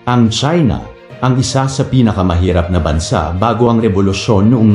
Ang China, ang isa sa pinakamahirap na bansa bago ang revolusyon noong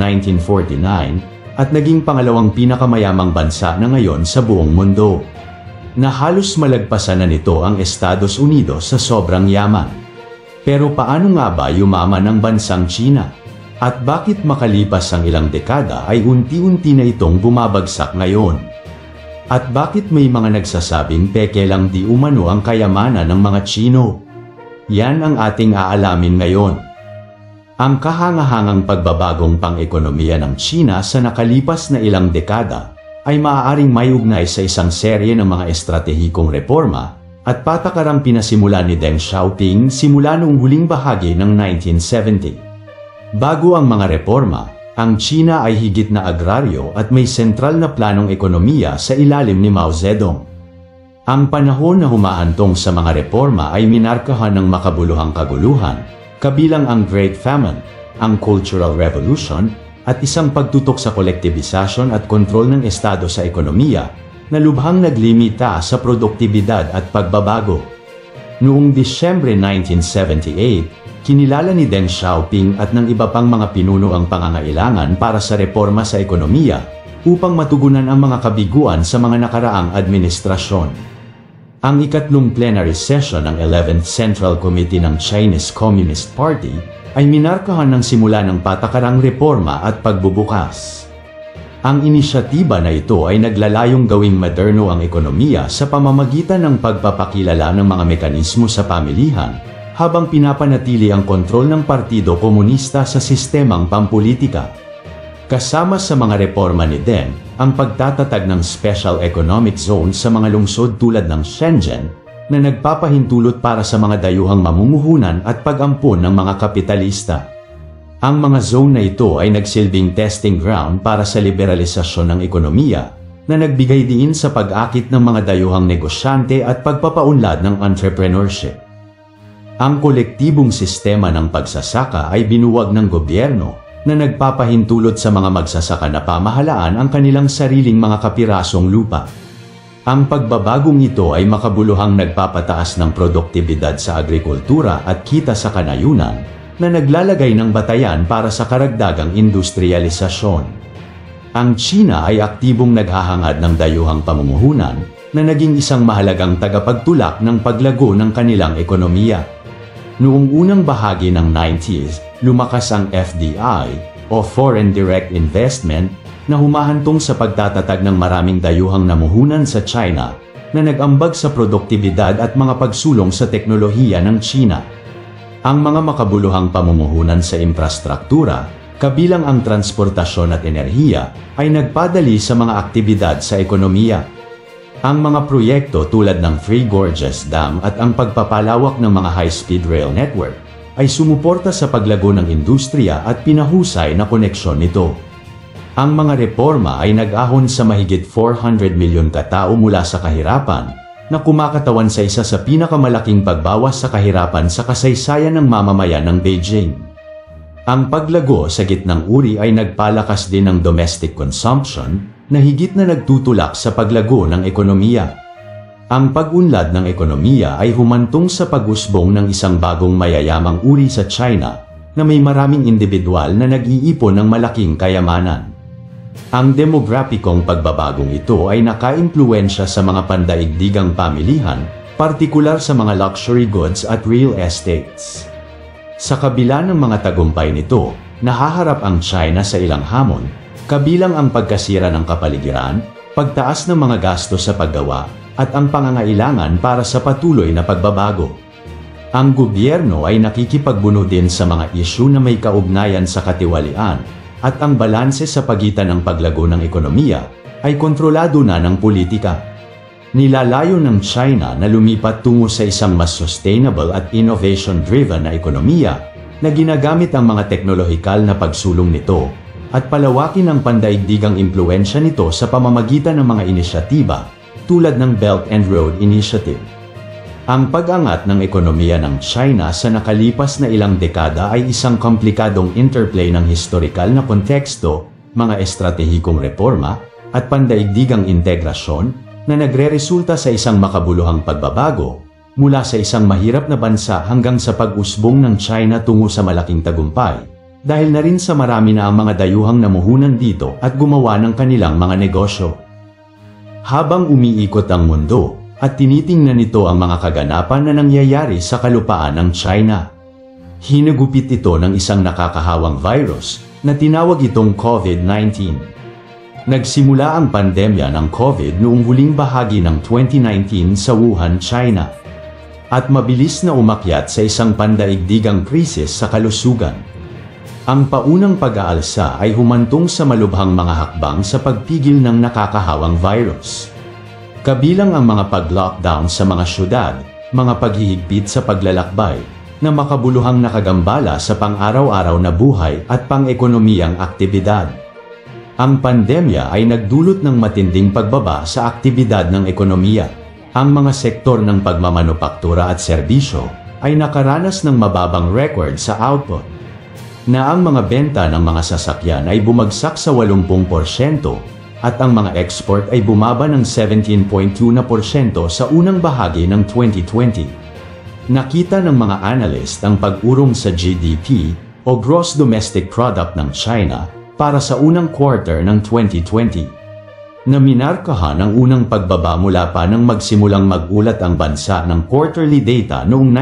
1949 at naging pangalawang pinakamayamang bansa na ngayon sa buong mundo, na halos malagpasan na nito ang Estados Unidos sa sobrang yaman. Pero paano nga ba yumaman ang bansang China? At bakit makalipas ang ilang dekada ay unti-unti na itong bumabagsak ngayon? At bakit may mga nagsasabing peke lang di umano ang kayamanan ng mga Chino? Yan ang ating aalamin ngayon. Ang kahangahangang pagbabagong pang-ekonomiya ng China sa nakalipas na ilang dekada ay maaaring may ugnay sa isang serye ng mga estratehikong reforma at patakarang pinasimulan ni Deng Xiaoping simula noong huling bahagi ng 1970. Bago ang mga reforma, ang China ay higit na agraryo at may sentral na planong ekonomiya sa ilalim ni Mao Zedong. Ang panahon na humahantong sa mga reforma ay minarkahan ng makabuluhang kaguluhan, kabilang ang Great Famine, ang Cultural Revolution, at isang pagtutok sa kolektibisasyon at kontrol ng Estado sa ekonomiya na lubhang naglimita sa produktibidad at pagbabago. Noong Disyembre 1978, kinilala ni Deng Xiaoping at ng iba pang mga pinuno ang pangangailangan para sa reforma sa ekonomiya upang matugunan ang mga kabiguan sa mga nakaraang administrasyon. Ang ikatlong plenary session ng 11th Central Committee ng Chinese Communist Party ay minarkahan ng simula ng patakarang reforma at pagbubukas. Ang inisyatiba na ito ay naglalayong gawing moderno ang ekonomiya sa pamamagitan ng pagpapakilala ng mga mekanismo sa pamilihan, habang pinapanatili ang kontrol ng Partido Komunista sa sistemang pampulitika. Kasama sa mga reforma ni Deng, ang pagtatatag ng Special Economic Zone sa mga lungsod tulad ng Shenzhen, na nagpapahintulot para sa mga dayuhang mamumuhunan at pag-ampon ng mga kapitalista. Ang mga zone na ito ay nagsilbing testing ground para sa liberalisasyon ng ekonomiya, na nagbigay diin sa pag-akit ng mga dayuhang negosyante at pagpapaunlad ng entrepreneurship. Ang kolektibong sistema ng pagsasaka ay binuwag ng gobyerno na nagpapahintulot sa mga magsasaka na pamahalaan ang kanilang sariling mga kapirasong lupa. Ang pagbabagong ito ay makabuluhang nagpapataas ng produktibidad sa agrikultura at kita sa kanayunan na naglalagay ng batayan para sa karagdagang industrialisasyon. Ang China ay aktibong naghahangad ng dayuhang pamumuhunan na naging isang mahalagang tagapagtulak ng paglago ng kanilang ekonomiya. Noong unang bahagi ng 90s, lumakas ang FDI o Foreign Direct Investment na humahantong sa pagtatatag ng maraming dayuhang namuhunan sa China na nag-ambag sa produktibidad at mga pagsulong sa teknolohiya ng China. Ang mga makabuluhang pamumuhunan sa infrastruktura, kabilang ang transportasyon at enerhiya, ay nagpadali sa mga aktibidad sa ekonomiya. Ang mga proyekto tulad ng Three Gorges Dam at ang pagpapalawak ng mga high-speed rail network ay sumuporta sa paglago ng industriya at pinahusay na koneksyon nito. Ang mga reforma ay nag-ahon sa mahigit 400 milyon katao mula sa kahirapan, na kumakatawan sa isa sa pinakamalaking pagbawas sa kahirapan sa kasaysayan ng mamamayan ng Beijing. Ang paglago sa gitnang uri ay nagpalakas din ng domestic consumption, na higit na nagtutulak sa paglago ng ekonomiya. Ang pag-unlad ng ekonomiya ay humantong sa pag-usbong ng isang bagong mayayamang uri sa China na may maraming individual na nag-iipon ng malaking kayamanan. Ang demograpikong pagbabagong ito ay nakaimpluwensya sa mga pandaigdigang pamilihan, partikular sa mga luxury goods at real estates. Sa kabila ng mga tagumpay nito, nahaharap ang China sa ilang hamon, kabilang ang pagkasira ng kapaligiran, pagtaas ng mga gasto sa paggawa, at ang pangangailangan para sa patuloy na pagbabago. Ang gobyerno ay nakikipagbuno din sa mga isyu na may kaugnayan sa katiwalian, at ang balanse sa pagitan ng paglago ng ekonomiya ay kontrolado na ng politika. Nilalayo ng China na lumipat tungo sa isang mas sustainable at innovation-driven na ekonomiya na ginagamit ang mga teknolohikal na pagsulong nito, at palawakin ang pandaigdigang impluwensya nito sa pamamagitan ng mga inisyatiba tulad ng Belt and Road Initiative. Ang pag-angat ng ekonomiya ng China sa nakalipas na ilang dekada ay isang komplikadong interplay ng historikal na konteksto, mga estratehikong reforma, at pandaigdigang integrasyon na nagreresulta sa isang makabuluhang pagbabago mula sa isang mahirap na bansa hanggang sa pag-usbong ng China tungo sa malaking tagumpay, dahil na rin sa marami na ang mga dayuhang namuhunan dito at gumawa ng kanilang mga negosyo. Habang umiikot ang mundo, at tinitingnan nito ang mga kaganapan na nangyayari sa kalupaan ng China, hinagupit ito ng isang nakakahawang virus na tinawag itong COVID-19. Nagsimula ang pandemya ng COVID noong huling bahagi ng 2019 sa Wuhan, China, at mabilis na umakyat sa isang pandaigdigang krisis sa kalusugan. Ang paunang pag-aalsa ay humantong sa malubhang mga hakbang sa pagpigil ng nakakahawang virus. Kabilang ang mga pag-lockdown sa mga syudad, mga paghihigpit sa paglalakbay, na makabuluhang nakagambala sa pang-araw-araw na buhay at pang-ekonomiyang aktibidad. Ang pandemya ay nagdulot ng matinding pagbaba sa aktibidad ng ekonomiya. Ang mga sektor ng pagmamanupaktura at serbisyo ay nakaranas ng mababang record sa output, na ang mga benta ng mga sasakyan ay bumagsak sa 80%, at ang mga export ay bumaba ng 17.2% sa unang bahagi ng 2020. Nakita ng mga analyst ang pag-urong sa GDP o Gross Domestic Product ng China para sa unang quarter ng 2020, na minarkahan ang unang pagbaba mula pa nang magsimulang magulat ang bansa ng quarterly data noong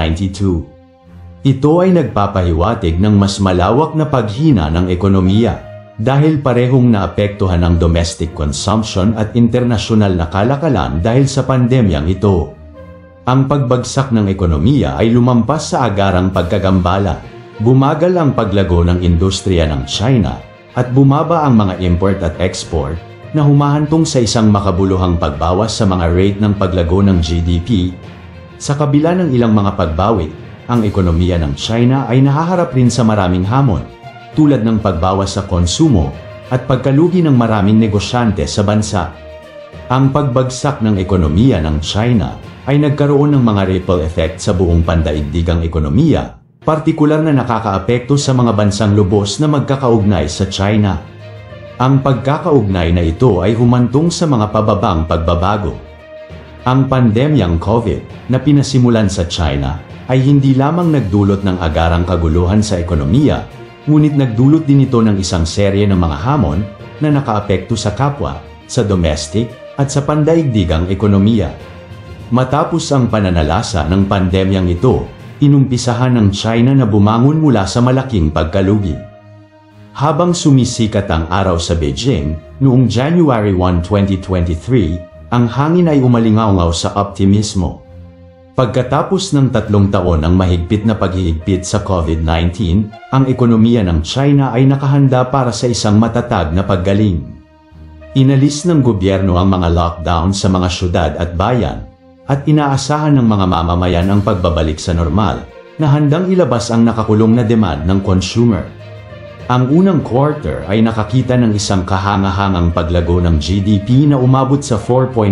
1992. Ito ay nagpapahiwatig ng mas malawak na paghina ng ekonomiya, dahil parehong naapektuhan ang domestic consumption at internasyonal na kalakalan dahil sa pandemyang ito. Ang pagbagsak ng ekonomiya ay lumampas sa agarang pagkagambala, bumagal ang paglago ng industriya ng China, at bumaba ang mga import at export, na humahantong sa isang makabuluhang pagbawas sa mga rate ng paglago ng GDP. Sa kabila ng ilang mga pagbawi, ang ekonomiya ng China ay nahaharap rin sa maraming hamon, tulad ng pagbawas sa konsumo at pagkalugi ng maraming negosyante sa bansa. Ang pagbagsak ng ekonomiya ng China ay nagkaroon ng mga ripple effect sa buong pandaigdigang ekonomiya, partikular na nakakaapekto sa mga bansang lubos na magkakaugnay sa China. Ang pagkakaugnay na ito ay humantong sa mga pababang pagbabago. Ang pandemyang COVID na pinasimulan sa China ay hindi lamang nagdulot ng agarang kaguluhan sa ekonomiya, ngunit nagdulot din ito ng isang serye ng mga hamon na nakaapekto sa kapwa, sa domestic, at sa pandaigdigang ekonomiya. Matapos ang pananalasa ng pandemyang ito, inumpisahan ng China na bumangon mula sa malaking pagkalugi. Habang sumisikat ang araw sa Beijing, noong January 1, 2023, ang hangin ay umalingaw sa optimismo. Pagkatapos ng 3 taon ng mahigpit na paghihigpit sa COVID-19, ang ekonomiya ng China ay nakahanda para sa isang matatag na paggaling. Inalis ng gobyerno ang mga lockdown sa mga syudad at bayan, at inaasahan ng mga mamamayan ang pagbabalik sa normal, na handang ilabas ang nakakulong na demand ng consumer. Ang unang quarter ay nakakita ng isang kahangahangang paglago ng GDP na umabot sa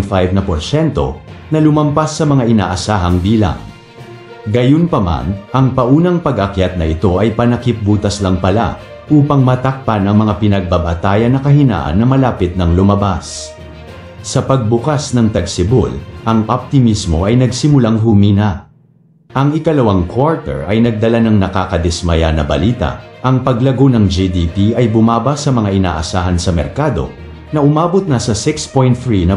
4.5%, na lumampas sa mga inaasahang bilang. Gayunpaman, ang paunang pag-akyat na ito ay panakip-butas lang pala, upang matakpan ang mga pinagbabatayan na kahinaan na malapit ng lumabas. Sa pagbukas ng tagsibol, ang optimismo ay nagsimulang humina. Ang ikalawang quarter ay nagdala ng nakakadismaya na balita. Ang paglago ng GDP ay bumaba sa mga inaasahan sa merkado, na umabot na sa 6.3%.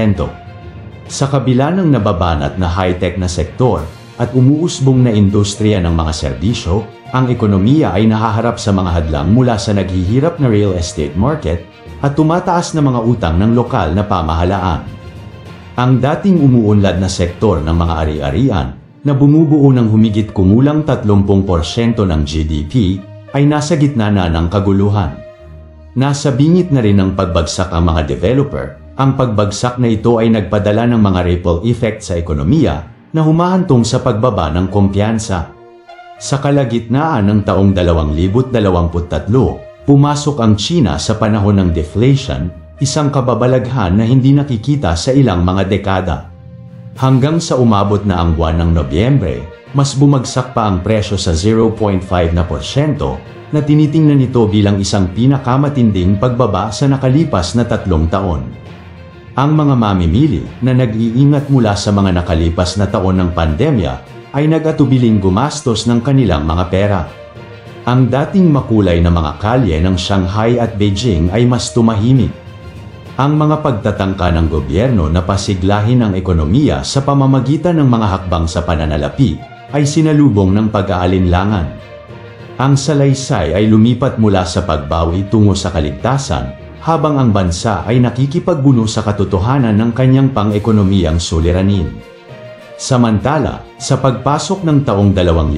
Sa kabila ng nababanat na high-tech na sektor at umuusbong na industriya ng mga serbisyo, ang ekonomiya ay nahaharap sa mga hadlang mula sa naghihirap na real estate market at tumataas na mga utang ng lokal na pamahalaan. Ang dating umuunlad na sektor ng mga ari-arian, na bumubuo ng humigit kumulang 30% ng GDP, ay nasa gitna na ng kaguluhan. Nasa bingit na rin ng pagbagsak ang mga developer. Ang pagbagsak na ito ay nagpadala ng mga ripple effect sa ekonomiya na humahantong sa pagbaba ng kumpiyansa. Sa kalagitnaan ng taong 2023, pumasok ang China sa panahon ng deflation, isang kababalaghan na hindi nakikita sa ilang mga dekada. Hanggang sa umabot na ang buwan ng Nobyembre, mas bumagsak pa ang presyo sa 0.5% na tinitingnan nito bilang isang pinakamatinding pagbaba sa nakalipas na 3 taon. Ang mga mamimili na nag-iingat mula sa mga nakalipas na taon ng pandemya ay nag-atubiling gumastos ng kanilang mga pera. Ang dating makulay na mga kalye ng Shanghai at Beijing ay mas tumahimik. Ang mga pagtatangka ng gobyerno na pasiglahin ang ekonomiya sa pamamagitan ng mga hakbang sa pananalapi ay sinalubong ng pag-aalinlangan. Ang salaysay ay lumipat mula sa pagbawi tungo sa kaligtasan, habang ang bansa ay nakikipagbuno sa katotohanan ng kanyang pang-ekonomiyang suliranin. Samantala, sa pagpasok ng taong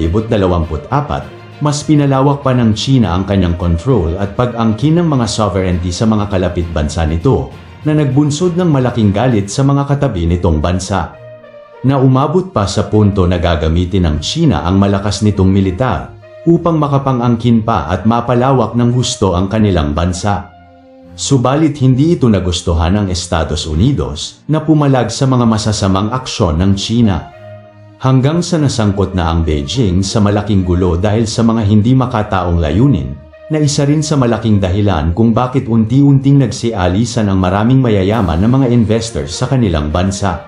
2024, mas pinalawak pa ng China ang kanyang control at pag-angkin ng mga sovereignty sa mga kalapit bansa nito, na nagbunsod ng malaking galit sa mga katabi nitong bansa. Na umabot pa sa punto na gagamitin ng China ang malakas nitong militar, upang makapang-angkin pa at mapalawak ng husto ang kanilang bansa. Subalit hindi ito nagustuhan ng Estados Unidos na pumalag sa mga masasamang aksyon ng China. Hanggang sa nasangkot na ang Beijing sa malaking gulo dahil sa mga hindi makataong layunin, na isa rin sa malaking dahilan kung bakit unti-unting nagsialisan ang maraming mayayaman na mga investors sa kanilang bansa.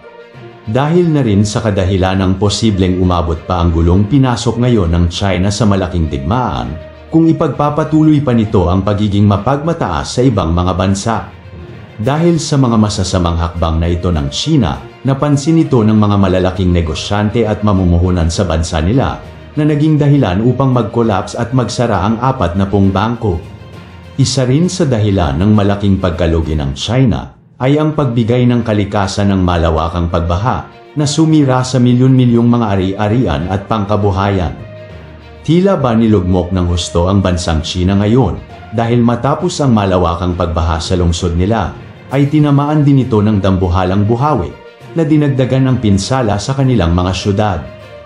Dahil na rin sa kadahilan ng posibleng umabot pa ang gulong pinasok ngayon ng China sa malaking digmaan, kung ipagpapatuloy pa nito ang pagiging mapagmataas sa ibang mga bansa. Dahil sa mga masasamang hakbang na ito ng China, napansin ito ng mga malalaking negosyante at mamumuhunan sa bansa nila, na naging dahilan upang mag-collapse at magsara ang 40 bangko. Isa rin sa dahilan ng malaking pagkalugi ng China, ay ang pagbigay ng kalikasan ng malawakang pagbaha, na sumira sa milyon-milyong mga ari-arian at pangkabuhayan. Tila ba nilugmok ng husto ang bansang China ngayon, dahil matapos ang malawakang pagbaha sa lungsod nila, ay tinamaan din ito ng dambuhalang buhawi, na dinagdagan ang pinsala sa kanilang mga syudad.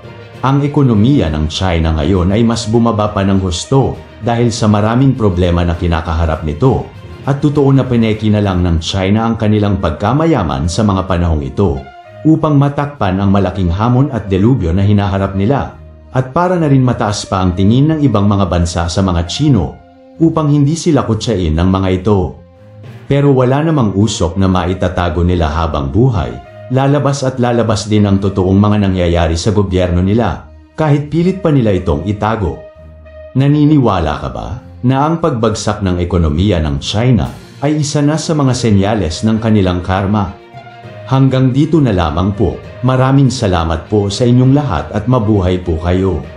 Ang ekonomiya ng China ngayon ay mas bumaba pa ng husto, dahil sa maraming problema na kinakaharap nito, at totoo na pineki na lang ng China ang kanilang pagkamayaman sa mga panahong ito, upang matakpan ang malaking hamon at delubyo na hinaharap nila. At para na rin mataas pa ang tingin ng ibang mga bansa sa mga Chino, upang hindi sila kutsain ng mga ito. Pero wala namang usok na maitatago nila habang buhay, lalabas at lalabas din ang totoong mga nangyayari sa gobyerno nila, kahit pilit pa nila itong itago. Naniniwala ka ba na ang pagbagsak ng ekonomiya ng China ay isa na sa mga senyales ng kanilang karma? Hanggang dito na lamang po. Maraming salamat po sa inyong lahat at mabuhay po kayo.